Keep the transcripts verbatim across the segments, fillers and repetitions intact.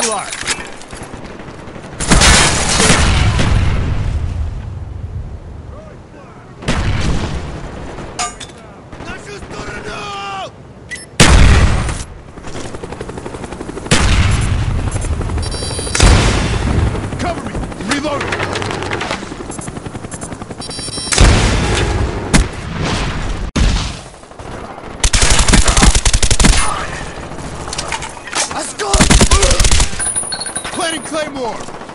fly. Cover me! I'm reloading! Let's go! Planting Claymore!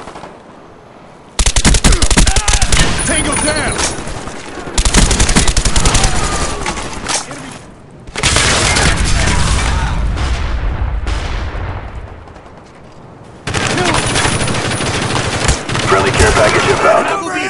Tango down! Friendly care package inbound.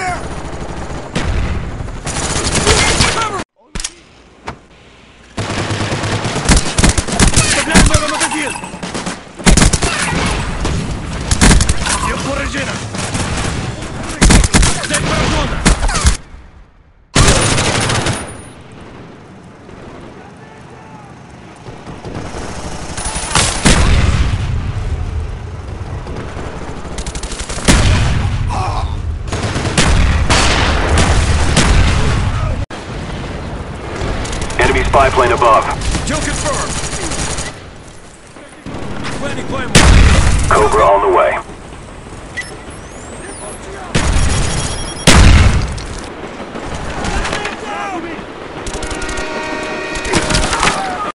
Enemy spy plane above. Kill confirmed! Planting Claymore! Cobra on the way.